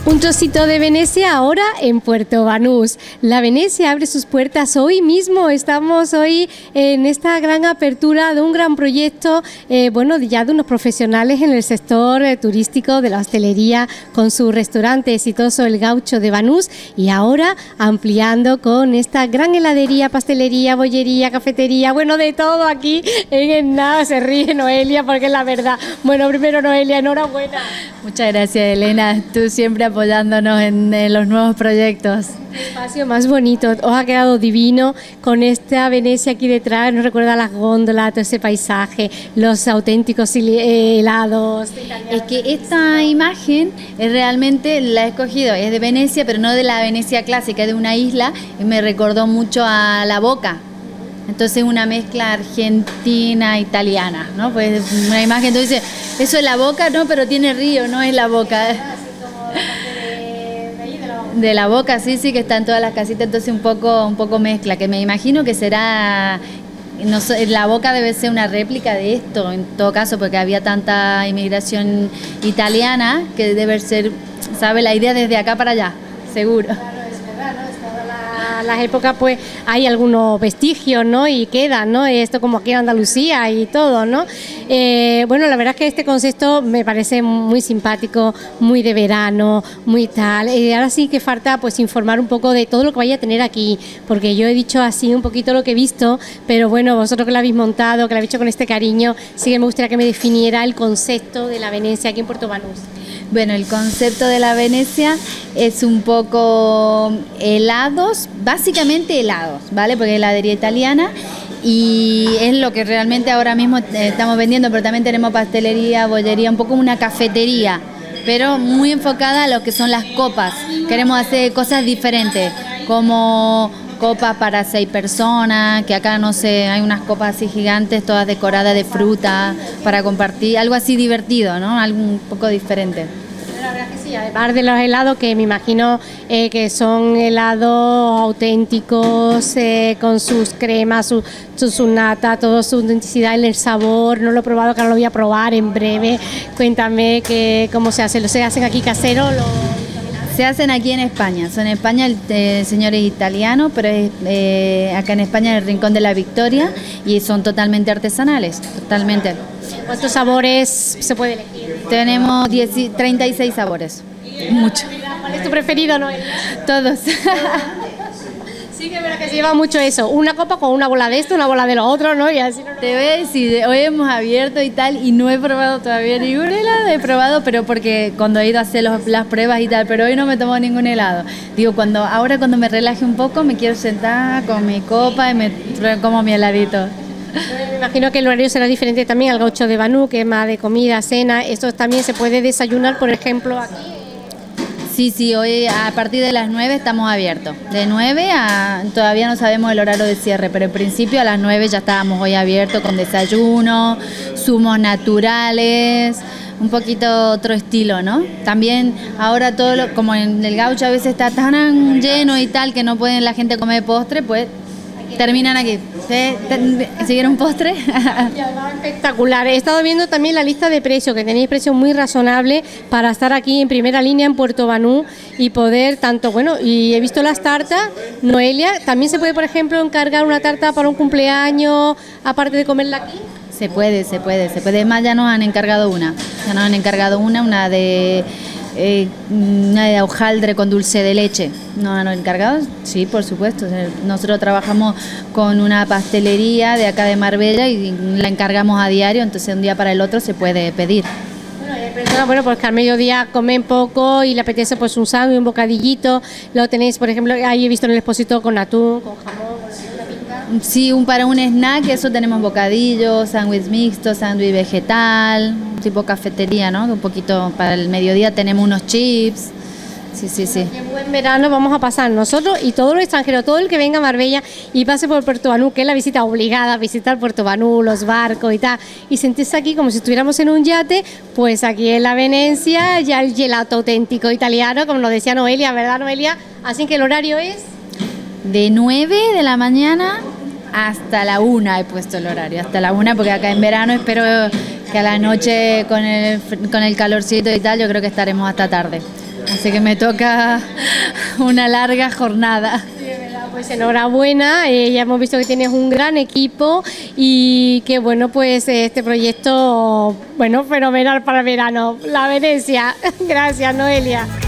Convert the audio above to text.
Un trocito de Venecia ahora en Puerto Banús. La Venecia abre sus puertas hoy mismo. Estamos hoy en esta gran apertura de un gran proyecto, bueno, ya de unos profesionales en el sector turístico de la hostelería, con su restaurante exitoso El Gaucho de Banús, y ahora ampliando con esta gran heladería, pastelería, bollería, cafetería, bueno, de todo aquí en el nada. Se ríe Noelia porque es la verdad. Bueno, primero Noelia, enhorabuena. Muchas gracias, Elena, tú siempre apoyándonos en los nuevos proyectos. El espacio más bonito, os ha quedado divino con esta Venecia aquí detrás, nos recuerda las góndolas, todo ese paisaje, los auténticos helados. Es que esta imagen es realmente la he escogido, es de Venecia, pero no de la Venecia clásica, es de una isla, y me recordó mucho a La Boca. Entonces una mezcla argentina-italiana, ¿no? Pues una imagen, entonces eso es La Boca, ¿no? Pero tiene río, no es La Boca. De La Boca, sí, que está en todas las casitas, entonces un poco mezcla, que me imagino que será, no sé, La Boca debe ser una réplica de esto, en todo caso, porque había tanta inmigración italiana que debe ser, sabe, la idea desde acá para allá, seguro. Las épocas, pues hay algunos vestigios, ¿no? Y quedan, ¿no? Esto como aquí en Andalucía y todo, ¿no? Bueno, la verdad es que este concepto me parece muy simpático, muy de verano, muy tal. Ahora sí que falta pues informar un poco de todo lo que vaya a tener aquí, porque yo he dicho así un poquito lo que he visto, pero bueno, vosotros que lo habéis montado, que lo habéis hecho con este cariño, sí que me gustaría que me definiera el concepto de la Venecia aquí en Puerto Banús. Bueno, el concepto de la Venecia es un poco helados, básicamente helados, ¿vale? Porque es heladería italiana y es lo que realmente ahora mismo estamos vendiendo, pero también tenemos pastelería, bollería, un poco una cafetería, pero muy enfocada a lo que son las copas. Queremos hacer cosas diferentes, como copas para 6 personas, que acá no sé, hay unas copas así gigantes, todas decoradas de fruta, para compartir, algo así divertido, ¿no? Algo un poco diferente. La verdad que sí, además de los helados, que me imagino que son helados auténticos, con sus cremas, su nata, toda su autenticidad en el sabor. No lo he probado, que ahora lo voy a probar en breve. Cuéntame cómo se hace. ¿Lo se hacen aquí casero? Se hacen aquí en España. Son en España, el señor es italiano, pero es acá en España en el Rincón de la Victoria, y son totalmente artesanales, totalmente. ¿Cuántos sabores se puede elegir? Tenemos 36 sabores. Mucho. ¿Cuál es tu preferido, Noel? Todos. Sí, que es verdad que se lleva mucho eso. Una copa con una bola de esto, una bola de lo otro, ¿no? Y así no. Te voy a decir, hoy hemos abierto y tal, y no he probado todavía ningún helado. He probado, pero porque cuando he ido a hacer las pruebas y tal, pero hoy no me tomo ningún helado. Digo, ahora cuando me relaje un poco, me quiero sentar con mi copa y me como mi heladito. Me imagino que el horario será diferente también al Gaucho de Banús, que es más de comida, cena. Esto también se puede desayunar, por ejemplo, aquí. Sí, hoy a partir de las 9 estamos abiertos. De 9 a... todavía no sabemos el horario de cierre, pero en principio a las 9 ya estábamos hoy abiertos con desayuno, zumos naturales, un poquito otro estilo, ¿no? También ahora como en el Gaucho a veces está tan lleno y tal que no pueden la gente comer postre, pues terminan aquí. ¿Siguieron postre? Espectacular. He estado viendo también la lista de precios, que tenéis precios muy razonables para estar aquí en primera línea en Puerto Banús y poder tanto, bueno, y he visto las tartas. Noelia, ¿también se puede, por ejemplo, encargar una tarta para un cumpleaños, aparte de comerla aquí? Se puede. Es más, ya nos han encargado una. Una de hojaldre con dulce de leche. ¿Nos han encargado? Sí, por supuesto. Nosotros trabajamos con una pastelería de acá de Marbella y la encargamos a diario, entonces un día para el otro se puede pedir. Bueno, pues que al mediodía comen poco y le apetece pues un sándwich, un bocadillito. Lo tenéis, por ejemplo, ahí he visto en el expositor con atún, con jamón, con una pinta. Sí, para un snack, eso tenemos bocadillos, sándwich mixto, sándwich vegetal, tipo cafetería, ¿no? Un poquito para el mediodía tenemos unos chips. Sí. Qué buen verano vamos a pasar nosotros y todos los extranjeros, todo el que venga a Marbella y pase por Puerto Banús, que es la visita obligada, visitar Puerto Banús, los barcos y tal, y sentirse aquí como si estuviéramos en un yate, pues aquí en la Venecia, ya el gelato auténtico italiano, como nos decía Noelia, ¿verdad, Noelia? Así que el horario es... De 9 de la mañana hasta la 1 he puesto el horario, hasta la 1, porque acá en verano espero que a la noche con el calorcito y tal, yo creo que estaremos hasta tarde. Así que me toca una larga jornada. Pues enhorabuena, ya hemos visto que tienes un gran equipo y que bueno, pues este proyecto, bueno, fenomenal para el verano, la Venecia. Gracias, Noelia.